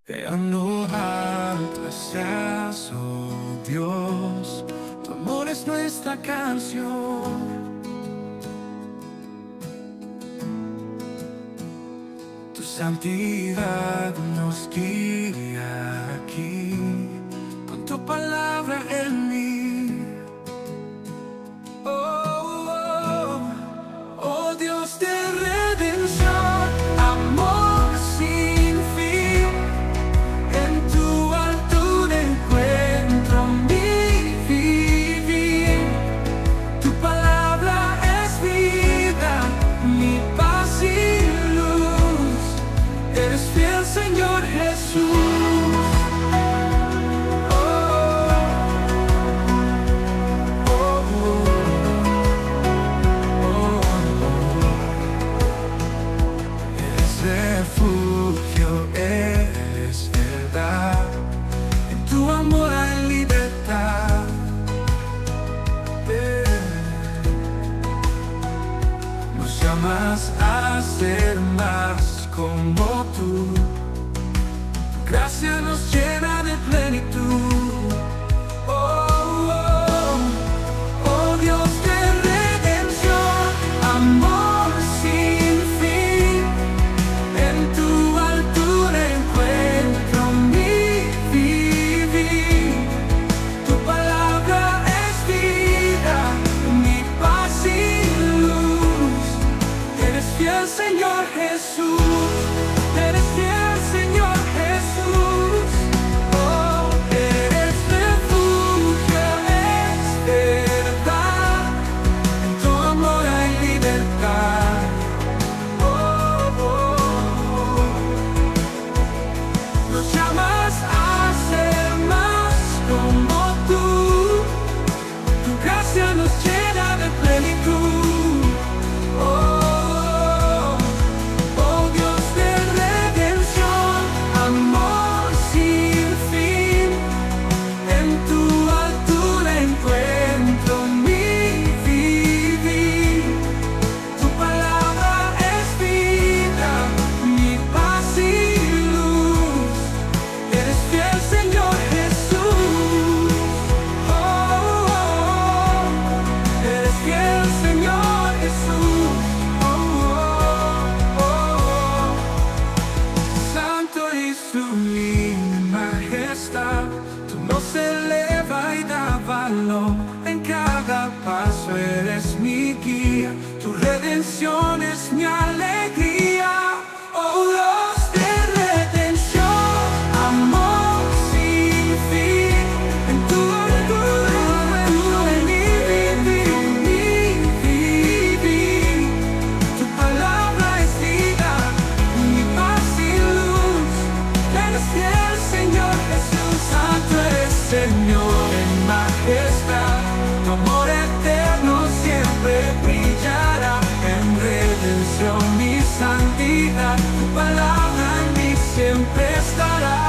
Creando alto estás, oh Dios, tu amor es nuestra canción. Tu santidad nos guía aquí, con tu palabra en mí. Oh Dios de redención, amor sin fin, en tu altura encuentro mi vivir. Tu palabra es vida, mi paz y luz. Eres fiel, Señor Jesús. Refugio, eres verdad, en tu amor hay libertad. Nos llamas a ser más como tú, tu gracia nos llena de plenitud. Oh Dios de redención, amor sin fin, en tu altura encuentro mi vivir. Tu palabra es vida, mi paz y luz. Eres fiel, Señor Jesús. Eres fiel, Señor Jesús. Oh, eres refugio, es verdad, en tu amor hay libertad. Nos llamas a ser más como tú, tu gracia nos llena de plenitud. Oh Dios de redención, amor sin fin, en tu altura encuentro mi vivir. Tu palabra es vida, mi paz y luz. Eres fiel, Señor Jesús. Eres fiel, Señor Jesús. Santo y sublime majestad, tú nos eleva y da valor. En cada paso eres mi guía, tu redención es mi alegría. Oh Dios de redención, amor sin fin, en tu altura encuentro mi vivir. Tu palabra es vida, mi paz y luz. Eres fiel, Señor Jesús. Santo es Señor en majestad, tu amor eterno siempre brillará. En redención mi santidad, tu palabra en mí siempre estará.